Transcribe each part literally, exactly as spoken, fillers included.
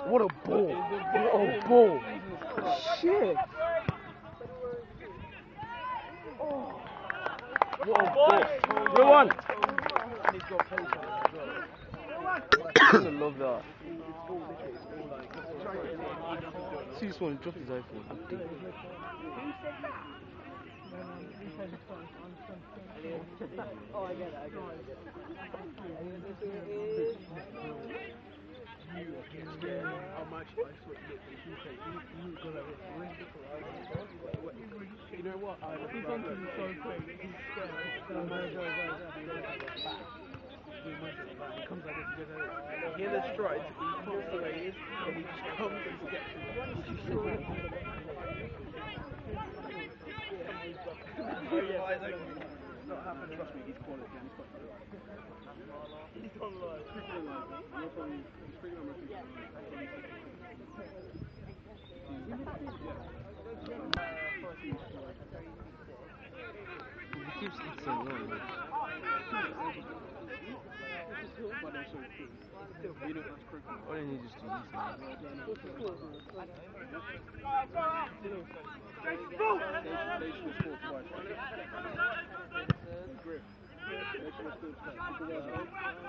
What a ball! What a ball! Shit! What a ball! Real one! I love that. See this one, drop his iPhone. Oh, I get it, I get it. How much I saw it look if you say you go like this, really different, right? You know what? I he's on to so quick, he's scared. Go, go, go, go. He comes like this, he goes like hear the stride, he can't see where he is, and he just comes and gets him. Oh yeah, exactly. It's not happening. Trust me, he's caught it again. He's on live. Speaking of live, you're probably speaking of my picture. He keeps eating, no, man. But also, you know that's critical. All he needs is to eat, man. They should have scored twice. Grip. They should have scored twice.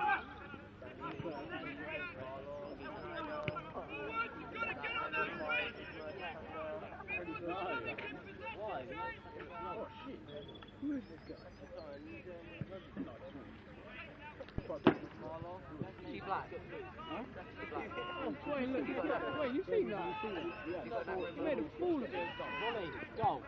Why? Oh shit. Who is this guy? Is she black? Huh? Oh, wait, look, he's got, wait, you seen that? He made a fool of it. Volley, goal.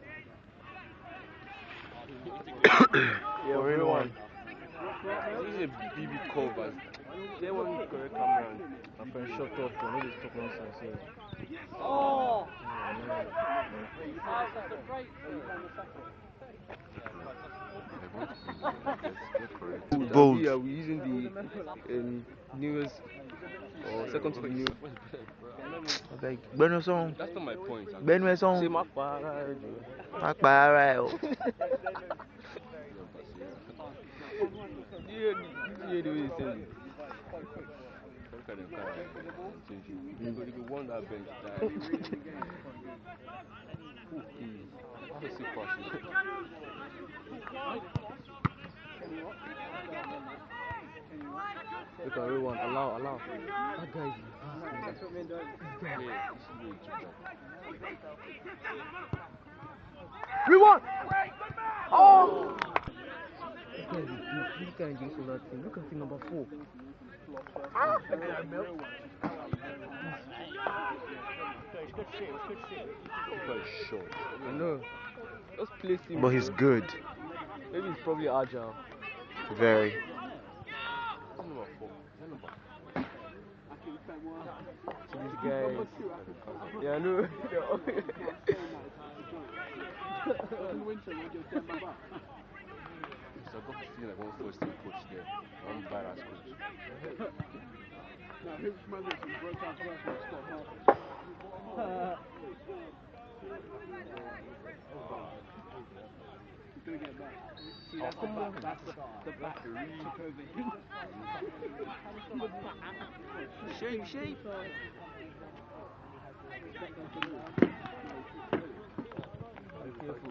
Yeah, real one. This is a B B cover. They want to correct camera. My friend shut up for no this talk nonsense here. Oh! That's a great Bold. Yeah, we're using the um, newest or second to the new. Okay, Benue song. That's not my point. Benue song. Say Makpara. Makpara. Yeah, you do it. Look at them kind of you could want that bench that what's the question? Look at everyone, allow, allow. That guy is Rewind! Oh! This guy is this guy is for that team. Look at team number four. Ah! Very short. I know. Let's place him. But he's good. Maybe he's probably agile. Very. Number four. Number so this guy. Yeah, I know. So I got to see like one first team coach there. One badass coach. Now his mother broke out first and stopped half. He's gonna get back. See, that's the back. That's the, the back really took over him. Shape, shape. Be careful.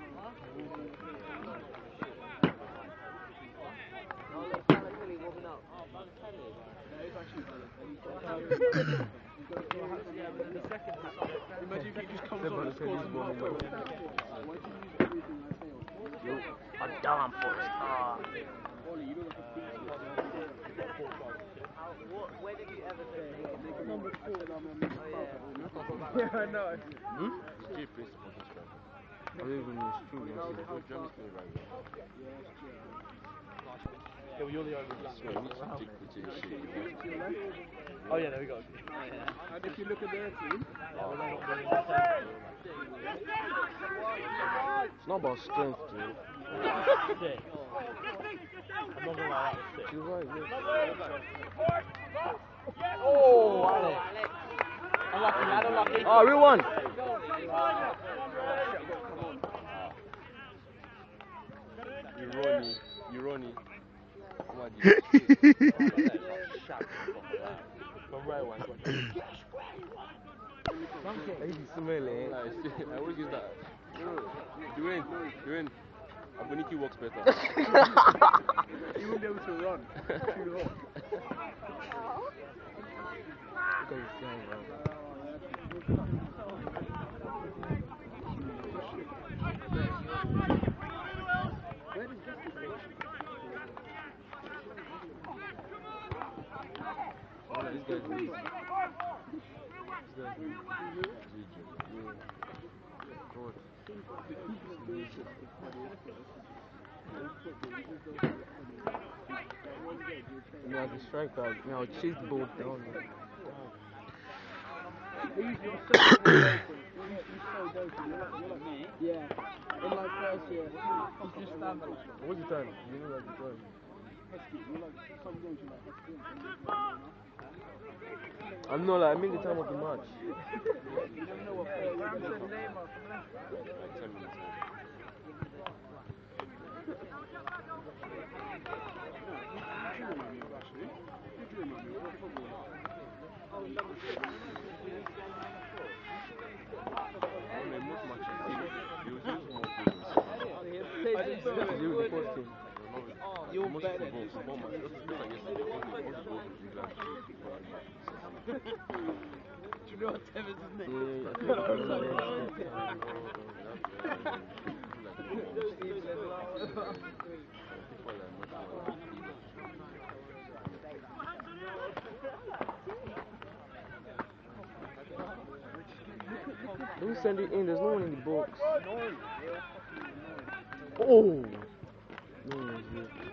Imagine if he just comes on and scores from halfway. Why do you use everything I say on? Yo, a damn for a star. Ollie, you look like a beast. Where did you ever say Make number four. Oh, yeah. Yeah, I know. Hmm? Cheap is supposed to I don't even know it's true. Germany's playing right now. Yeah, well, you're the only black So we need to take pictures and shit. Oh yeah, there we go. Oh, yeah. And if you look at their team, oh, they're not doing it's not about strength, dude. Sick. I'm not gonna lie, that was sick. You're right, yeah. Oh, Alex. Unlucky, lad, unlucky. Oh, real one. You Ronnie, you Ronnie. Come on, you. From right one. smell it. I always use that. Dwayne, Dwayne, Aboniki works better. You won't be able to run. Too hot. Because it's saying, bro. Oh, this guy's easy. This guy's easy. God. Yeah, the striker. Now chase the ball down. You're so dopey. You're so dopey. You're like, you're like me. Yeah. In my first year, you just stand there like. What's the time? You know like the time. You're like some games you're like. I'm not like I mean the time of the match. You never know what player you're gonna get. You're better. Do you know what Tevin's name? Don't send it in, there's no one in the box. Oh! No one's here.